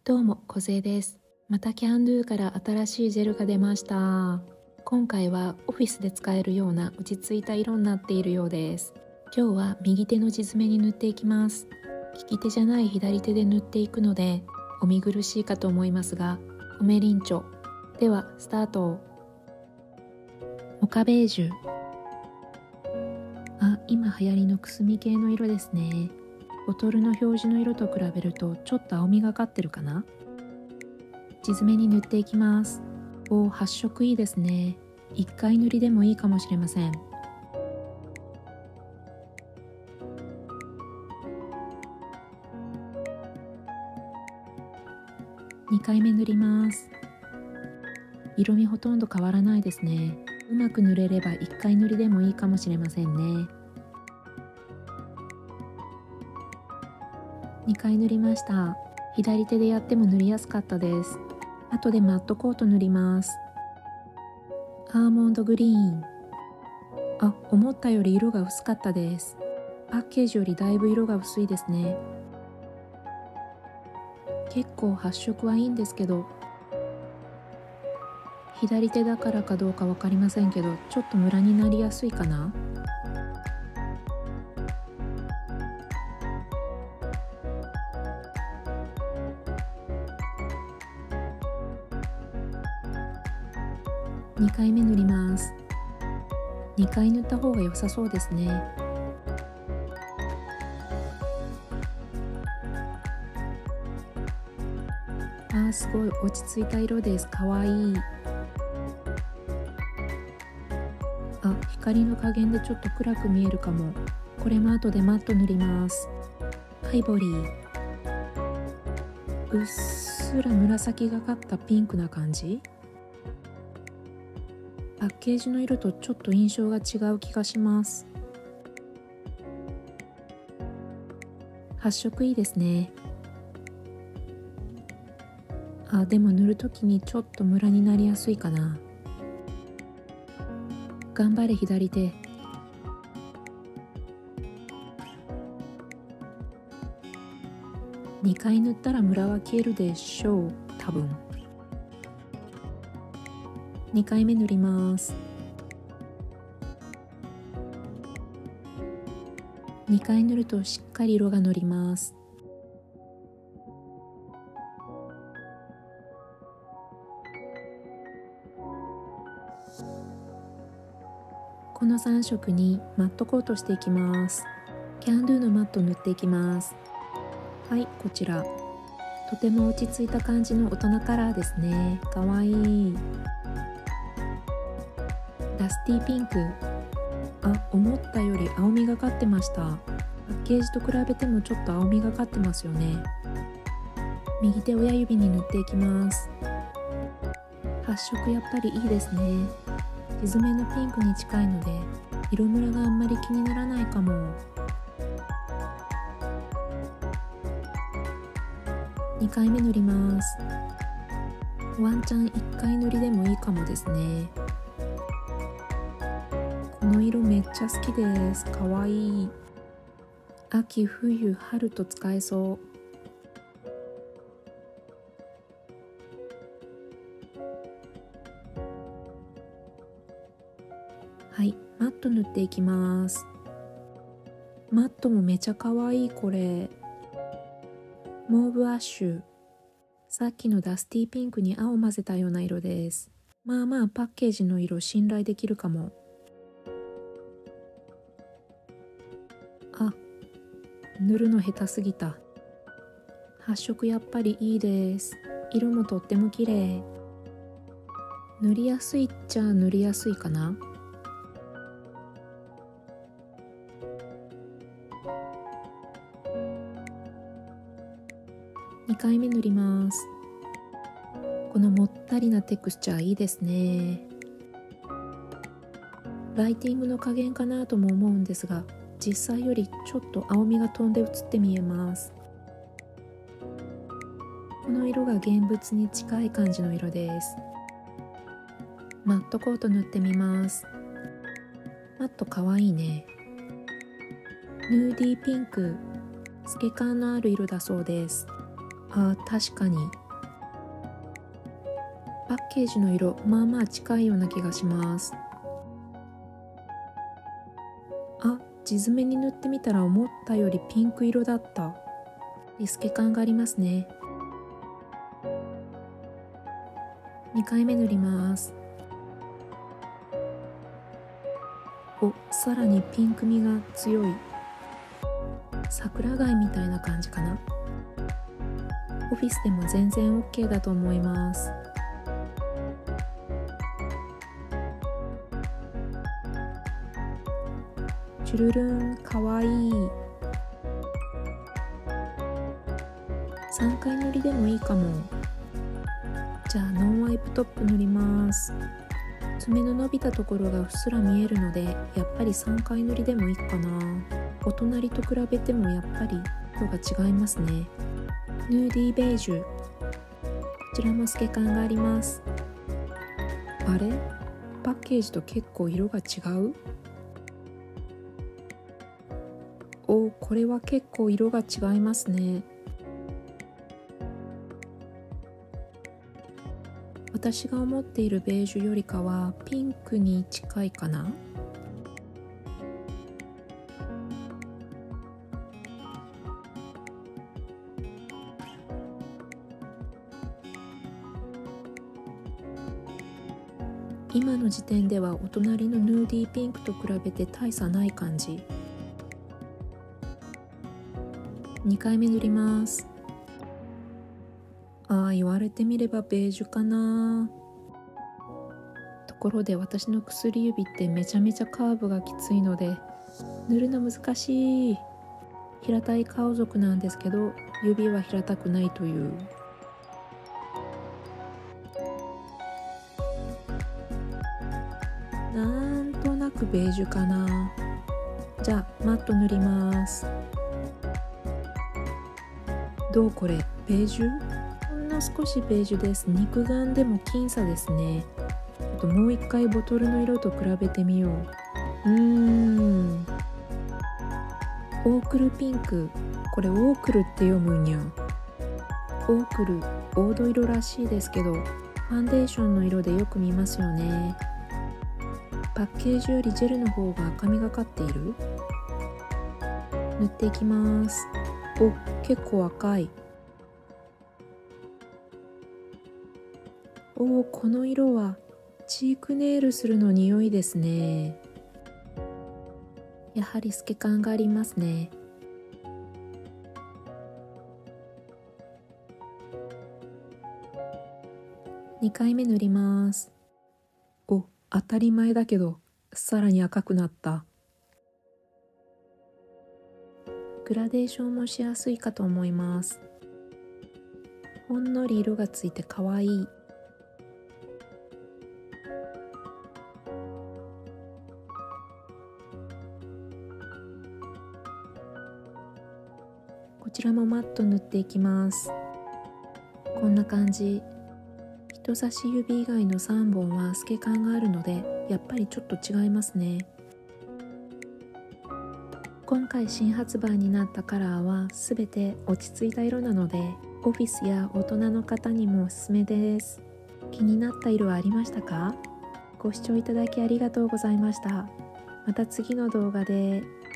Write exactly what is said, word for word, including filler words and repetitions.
どうも、こぜです。またキャンドゥから新しいジェルが出ました。今回はオフィスで使えるような落ち着いた色になっているようです。今日は右手の地爪に塗っていきます。利き手じゃない左手で塗っていくのでお見苦しいかと思いますが、おめりんちょ。ではスタート。モカベージュ。あ、今流行りのくすみ系の色ですね。ボトルの表示の色と比べるとちょっと青みがかってるかな。地爪に塗っていきます。お、発色いいですね。いっかい塗りでもいいかもしれません。にかいめ塗ります。色味ほとんど変わらないですね。うまく塗れればいっかい塗りでもいいかもしれませんね。にかい塗りました。左手でやっても塗りやすかったです。後でマットコート塗ります。アーモンドグリーン。あ、思ったより色が薄かったです。パッケージよりだいぶ色が薄いですね。結構発色はいいんですけど、左手だからかどうか分かりませんけど、ちょっとムラになりやすいかな。にかいめ塗ります。にかい塗った方が良さそうですね。あー、すごい落ち着いた色です。かわいい。あ、光の加減でちょっと暗く見えるかも。これも後でマット塗ります。アイボリー。うっすら紫がかったピンクな感じ。パッケージの色とちょっと印象が違う気がします。発色いいですね。あ、でも塗るときにちょっとムラになりやすいかな。頑張れ左手。にかい塗ったらムラは消えるでしょう、多分。にかいめ塗ります。にかい塗るとしっかり色がのります。このさん色にマットコートしていきます。キャンドゥのマット塗っていきます。はい、こちら。とても落ち着いた感じの大人カラーですね。かわいい。ダスティーピンク。あ、思ったより青みがかってました。パッケージと比べてもちょっと青みがかってますよね。右手親指に塗っていきます。発色やっぱりいいですね。地爪のピンクに近いので色ムラがあんまり気にならないかも。にかいめ塗ります。ワンチャンいっかい塗りでもいいかもですね。この色めっちゃ好きです。かわいい。秋、冬、春と使えそう。はい、マット塗っていきます。マットもめちゃかわいい。これモーブアッシュ。さっきのダスティーピンクに青を混ぜたような色です。まあまあパッケージの色信頼できるかも。あ、塗るの下手すぎた。発色やっぱりいいです。色もとっても綺麗。塗りやすいっちゃ塗りやすいかな。にかいめ塗ります。このもったりなテクスチャーいいですね。ライティングの加減かなとも思うんですが、実際よりちょっと青みが飛んで映って見えます。この色が現物に近い感じの色です。マットコート塗ってみます。マットかわいいね。ヌーディーピンク。透け感のある色だそうです。 あー、確かにパッケージの色まあまあ近いような気がします。あ、地詰めに塗ってみたら思ったよりピンク色だった。透け感がありますね。にかいめ塗ります。お、さらにピンクみが強い。桜貝みたいな感じかな。オフィスでも全然 OK だと思います。チュルルン、かわいい。さんかい塗りでもいいかも。じゃあノンワイプトップ塗ります。爪の伸びたところがうっすら見えるので、やっぱりさんかい塗りでもいいかな。お隣と比べてもやっぱり色が違いますね。ヌーディーベージュ、こちらも透け感があります。あれ、パッケージと結構色が違う。お、これは結構色が違いますね。私が思っているベージュよりかはピンクに近いかな。今の時点ではお隣のヌーディーピンクと比べて大差ない感じ。にかいめ塗ります。ああ、言われてみればベージュかな。ところで私の薬指ってめちゃめちゃカーブがきついので塗るの難しい。平たい顔族なんですけど指は平たくないという。なんとなくベージュかな。じゃあマット塗ります。どうこれ、ベージュ？ほんの少しベージュです。肉眼でも僅差ですね。あともう一回ボトルの色と比べてみよう。うーん、オークルピンク。これオークルって読むんや。オークル、黄土色らしいですけどファンデーションの色でよく見ますよね。パッケージよりジェルの方が赤みがかっている。塗っていきます。お、結構赤い。おー、この色はチークネイルするの匂いですね。やはり透け感がありますね。にかいめ塗ります。お、当たり前だけどさらに赤くなった。グラデーションもしやすいかと思います。ほんのり色がついてかわいい。こちらもマット塗っていきます。こんな感じ。人差し指以外のさんぼんは透け感があるのでやっぱりちょっと違いますね。今回新発売になったカラーはすべて落ち着いた色なのでオフィスや大人の方にもおすすめです。気になった色はありましたか？ご視聴いただきありがとうございました。また次の動画で。